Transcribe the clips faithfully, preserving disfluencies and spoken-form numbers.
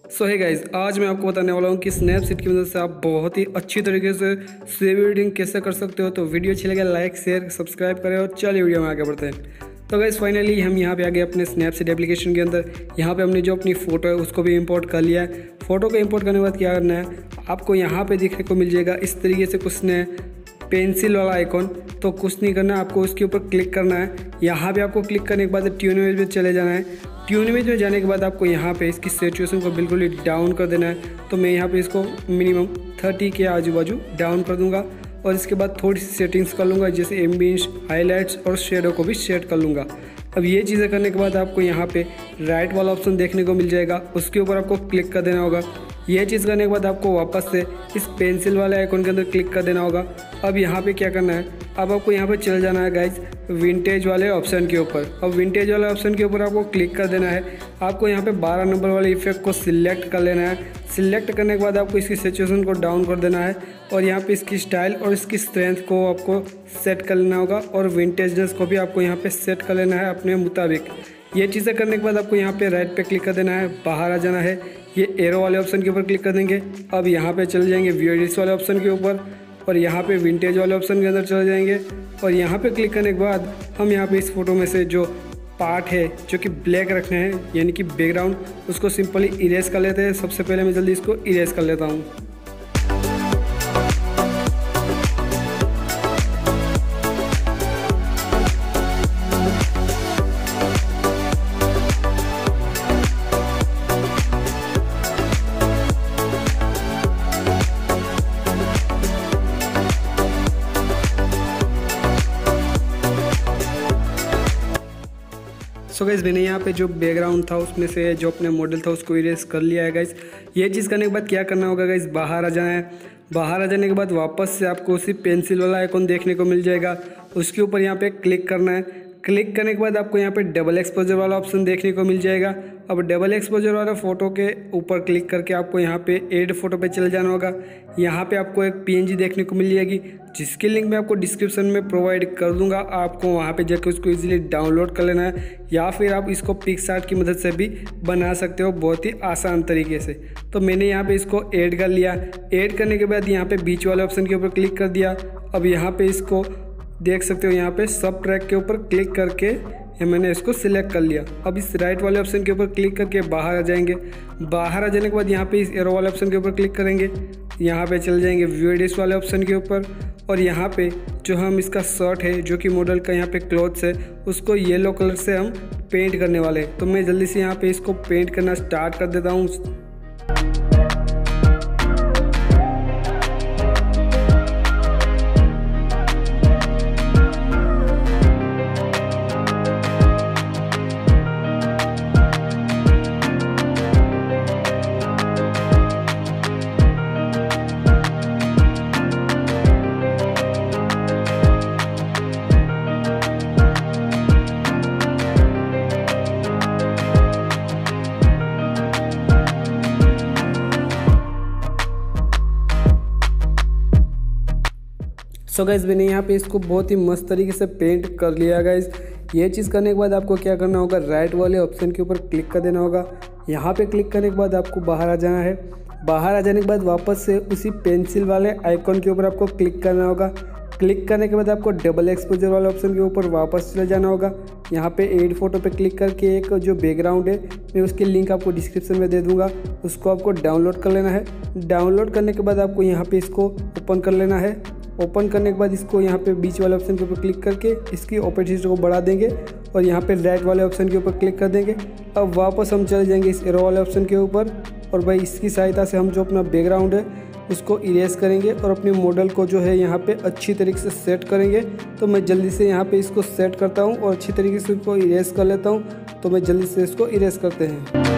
सो है गाइज, आज मैं आपको बताने वाला हूँ कि स्नैपसीड की मदद से आप बहुत ही अच्छी तरीके से सेव एडिटिंग कैसे कर सकते हो। तो वीडियो अच्छी लगे लाइक शेयर सब्सक्राइब करें और चलिए वीडियो में आगे बढ़ते हैं। तो गाइज फाइनली हम यहाँ पे आ गए अपने स्नैपसीड एप्लीकेशन के अंदर। यहाँ पे हमने जो अपनी फ़ोटो है उसको भी इंपोर्ट कर लिया है। फ़ोटो को इंपोर्ट करने के बाद क्या करना है, आपको यहाँ पे देखने को मिल जाएगा इस तरीके से कुछ ने पेंसिल वाला आइकॉन। तो कुछ नहीं करना है, आपको उसके ऊपर क्लिक करना है। यहाँ पे आपको क्लिक करने के बाद ट्यून इमेज में चले जाना है। ट्यून इमेज में जाने के बाद आपको यहाँ पे इसकी सैचुरेशन को बिल्कुल ही डाउन कर देना है। तो मैं यहाँ पे इसको मिनिमम थर्टी के आजू बाजू डाउन कर दूँगा और इसके बाद थोड़ी सी सेटिंग्स कर लूँगा, जैसे एम्बियंस, हाईलाइट्स और शेडो को भी सेट कर लूँगा। अब ये चीज़ें करने के बाद आपको यहाँ पे राइट वाला ऑप्शन देखने को मिल जाएगा, उसके ऊपर आपको क्लिक कर देना होगा। ये चीज़ करने के बाद आपको वापस से इस पेंसिल वाले आइकॉन के अंदर क्लिक कर देना होगा। अब यहाँ पे क्या करना है, अब आपको यहाँ पे चल जाना है गाइज विंटेज वाले ऑप्शन के ऊपर। अब विंटेज वाले ऑप्शन के ऊपर आपको क्लिक कर देना है। आपको यहाँ पे बारह नंबर वाले इफेक्ट को सिलेक्ट कर लेना है। सिलेक्ट करने के बाद आपको इसकी सिचुएशन को डाउन कर देना है और यहाँ पे इसकी स्टाइल और इसकी स्ट्रेंथ को आपको सेट कर लेना होगा और विंटेजनेस को भी आपको यहाँ पे सेट कर लेना है अपने मुताबिक। ये चीज़ें करने के बाद आपको यहाँ पे राइट पे क्लिक कर देना है, बाहर आ जाना है। ये एरो वाले ऑप्शन के ऊपर क्लिक कर देंगे। अब यहाँ पे चले जाएंगे व्यू एडिट्स वाले ऑप्शन के ऊपर और यहाँ पे विंटेज वाले ऑप्शन के अंदर चले जाएंगे और यहाँ पे क्लिक करने के बाद हम यहाँ पे इस फोटो में से जो पार्ट है जो कि ब्लैक रखना है, यानी कि बैकग्राउंड, उसको सिंपली इरेज कर लेते हैं। सबसे पहले मैं जल्दी इसको इरेज कर लेता हूँ। सो गाइज़ मैंने यहाँ पे जो बैकग्राउंड था उसमें से जो अपने मॉडल था उसको इरेज कर लिया है गाइज़। ये चीज़ करने के बाद क्या करना होगा गाइज़, बाहर आ जाना है। बाहर आ जाने के बाद वापस से आपको उसी पेंसिल वाला आइकॉन देखने को मिल जाएगा, उसके ऊपर यहाँ पे क्लिक करना है। क्लिक करने के बाद आपको यहाँ पे डबल एक्सपोजर वाला ऑप्शन देखने को मिल जाएगा। अब डबल एक्सपोजर वाला फ़ोटो के ऊपर क्लिक करके आपको यहाँ पे ऐड फोटो पे चले जाना होगा। यहाँ पे आपको एक पीएनजी देखने को मिल जाएगी, जिसकी लिंक मैं आपको डिस्क्रिप्शन में प्रोवाइड कर दूंगा। आपको वहाँ पे जाकर उसको इजीली डाउनलोड कर लेना है, या फिर आप इसको पिक्सआर्ट की मदद से भी बना सकते हो बहुत ही आसान तरीके से। तो मैंने यहाँ पे इसको ऐड कर लिया। ऐड करने के बाद यहाँ पे बीच वाले ऑप्शन के ऊपर क्लिक कर दिया। अब यहाँ पे इसको देख सकते हो, यहाँ पे सब ट्रैक के ऊपर क्लिक करके ये मैंने इसको सिलेक्ट कर लिया। अब इस राइट वाले ऑप्शन के ऊपर क्लिक करके बाहर आ जाएंगे। बाहर आ जाने के बाद यहाँ पे इस एरो वाले ऑप्शन के ऊपर क्लिक करेंगे। यहाँ पे चल जाएंगे व्यू एडिट्स वाले ऑप्शन के ऊपर और यहाँ पे जो हम इसका शर्ट है जो कि मॉडल का यहाँ पे क्लॉथ्स है उसको येलो कलर से हम पेंट करने वाले हैं। तो मैं जल्दी से यहाँ पे इसको पेंट करना स्टार्ट कर देता हूँ। सो so गाइज़ मैंने यहाँ पे इसको बहुत ही मस्त तरीके से पेंट कर लिया गाइज़। ये चीज़ करने के बाद आपको क्या करना होगा, राइट वाले ऑप्शन के ऊपर क्लिक कर देना होगा। यहाँ पे क्लिक करने के बाद आपको बाहर आ जाना है। बाहर आ जाने के बाद वापस से उसी पेंसिल वाले आइकॉन के ऊपर आपको क्लिक करना होगा। क्लिक करने के बाद आपको डबल एक्सपोजर वाले ऑप्शन के ऊपर वापस चले जाना होगा। यहाँ पे एड फोटो पे क्लिक करके एक जो बैकग्राउंड है मैं उसकी लिंक आपको डिस्क्रिप्शन में दे दूँगा, उसको आपको डाउनलोड कर लेना है। डाउनलोड करने के बाद आपको यहाँ पे इसको ओपन कर लेना है। ओपन करने के बाद इसको यहाँ पे बीच वाले ऑप्शन के ऊपर क्लिक करके इसकी ओपेसिटी को बढ़ा देंगे और यहाँ पे राइट वाले ऑप्शन के ऊपर क्लिक कर देंगे। अब वापस हम चले जाएंगे इस एरो वाले ऑप्शन के ऊपर और भाई इसकी सहायता से हम जो अपना बैकग्राउंड है उसको इरेज करेंगे और अपने मॉडल को जो है यहाँ पे अच्छी तरीके से सेट करेंगे। तो मैं जल्दी से यहाँ पे इसको सेट करता हूँ और अच्छी तरीके से इसको इरेज कर लेता हूँ। तो मैं जल्दी से इसको इरेज करते हैं।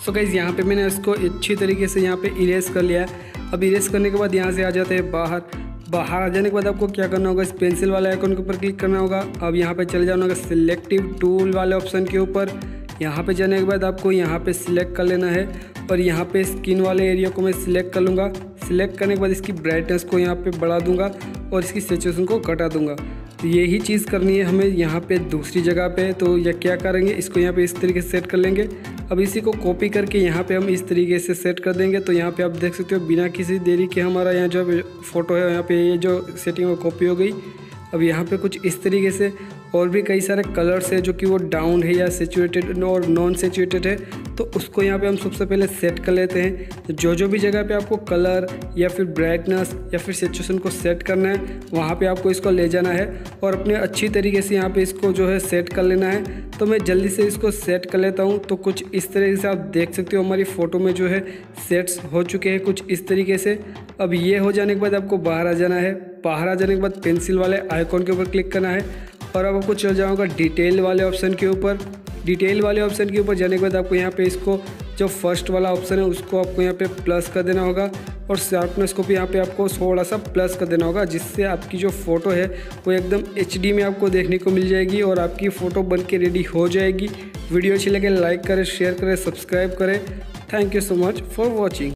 सो गाइस यहाँ पे मैंने इसको अच्छी तरीके से यहाँ पे इरेज कर लिया है। अब इरेज करने के बाद यहाँ से आ जाते हैं बाहर। बाहर आ जाने के बाद आपको क्या करना होगा, इस पेंसिल वाले आइकन के ऊपर क्लिक करना होगा। अब यहाँ पे चले जाना होगा सिलेक्टिव टूल वाले ऑप्शन के ऊपर। यहाँ पे जाने के बाद आपको यहाँ पे सिलेक्ट कर लेना है और यहाँ पे स्किन वाले एरिया को मैं सिलेक्ट कर लूँगा। सिलेक्ट करने के बाद इसकी ब्राइटनेस को यहाँ पे बढ़ा दूँगा और इसकी सैचुरेशन को घटा दूँगा। तो यही चीज़ करनी है हमें यहाँ पे दूसरी जगह पे। तो यह क्या करेंगे, इसको यहाँ पे इस तरीके से सेट कर लेंगे। अब इसी को कॉपी करके यहाँ पे हम इस तरीके से सेट कर देंगे। तो यहाँ पे आप देख सकते हो बिना किसी देरी के हमारा यहाँ जो फोटो है यहाँ पे ये जो सेटिंग है कॉपी हो गई। अब यहाँ पे कुछ इस तरीके से और भी कई सारे कलर्स है जो कि वो डाउन है या सेचुरेटेड और नॉन सेचुरेटेड है, तो उसको यहाँ पे हम सबसे पहले सेट कर लेते हैं। जो जो भी जगह पे आपको कलर या फिर ब्राइटनेस या फिर सेचुरेशन को सेट करना है वहाँ पे आपको इसको ले जाना है और अपने अच्छी तरीके से यहाँ पे इसको जो है सेट कर लेना है। तो मैं जल्दी से इसको सेट कर लेता हूँ। तो कुछ इस तरीके से आप देख सकते हो हमारी फ़ोटो में जो है सेट्स हो चुके हैं कुछ इस तरीके से। अब ये हो जाने के बाद आपको बाहर आ जाना है। बाहर आ जाने के बाद पेंसिल वाले आइकॉन के ऊपर क्लिक करना है और अब आपको चल जाऊँगा डिटेल वाले ऑप्शन के ऊपर। डिटेल वाले ऑप्शन के ऊपर जाने के बाद आपको यहाँ पे इसको जो फर्स्ट वाला ऑप्शन है उसको आपको यहाँ पे प्लस कर देना होगा और शार्पनेस को भी यहाँ पे आपको थोड़ा सा प्लस कर देना होगा, जिससे आपकी जो फ़ोटो है वो एकदम एच डी में आपको देखने को मिल जाएगी और आपकी फ़ोटो बन के रेडी हो जाएगी। वीडियो अच्छी लगे लाइक करें, शेयर करें, सब्सक्राइब करें। Thank you so much for watching.